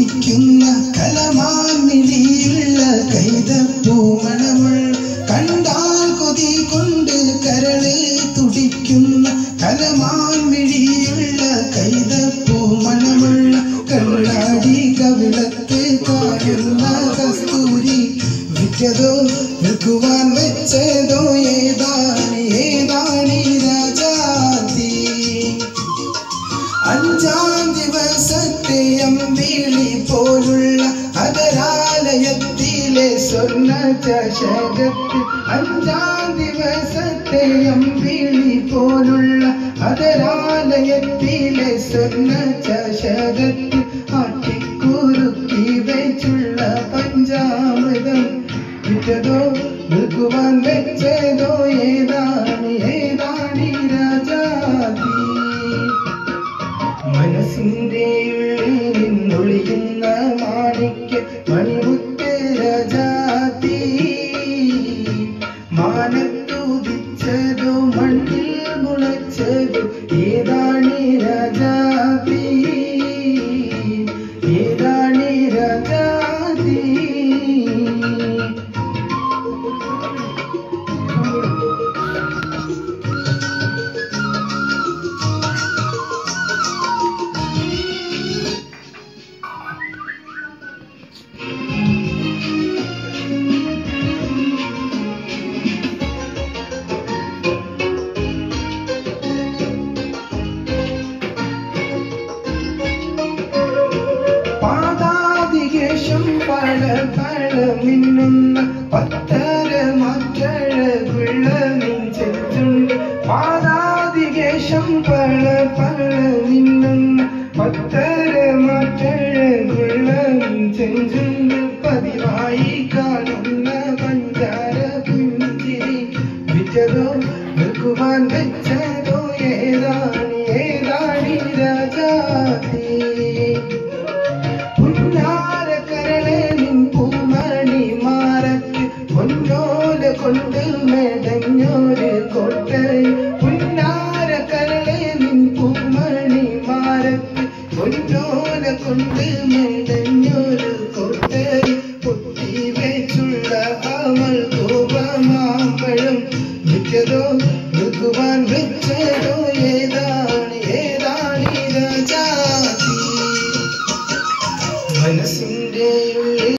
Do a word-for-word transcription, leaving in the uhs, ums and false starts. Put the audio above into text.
തുടിക്കുന്ന കലമാൻ മിഴിയുള്ള കൈതപ്പൂമണമുള്ള കണ്ടാൽ കൊതി കൊണ്ട് കരളെ തുടിക്കുന്ന കലമാൻ മിഴിയുള്ള കൈതപ്പൂമണമുള്ള കണ്ണാടി കവിളത്ത് കായുന്ന കസ്തൂരി വിറ്റതോ വിൽക്കുവാൻ വെച്ചതോ ഏതാണി ഏതാണി രാജാതി അഞ്ചാം ദിവസത്തെ അമ്പിളി പോലുള്ള അതരാലയത്തിലെ സ്വർണ്ണ ചഷകത്തിൽ അഞ്ചാം ദിവസത്തെ അമ്പിളി പോലുള്ള അതരാലയത്തിലെ സ്വർണ്ണ ചഷകത്തിൽ ആട്ടിക്കുറുക്കി വെച്ചുള്ള പഞ്ചാമൃതം വിറ്റതോ വിൽക്കുവാൻ വെച്ചതോ ഏതാണി ഏതാണി രാജാതി മനസ്സിന്റെ ഉള്ളിൽ നിന്നൊളിയുന്ന മാണിക്യ മണിമുത്ത് രാജാതി മാനത്തുദിച്ചതോ മണ്ണിൽ മുളച്ചതോ ഏതാണി രാജാതി ഏതാണി രാജാതി പല പല മിന്നുന്ന പത്തര മറ്റഴകുള്ള നെഞ്ചുണ്ട് പാദാതികേശം പല പല മിന്നുന്ന പത്തര മറ്റഴകുള്ള നെഞ്ചുണ്ട് പതിവായി കാണുന്ന പഞ്ചാര പുഞ്ചിരി വിറ്റതോ വിൽക്കുവാൻ വെച്ച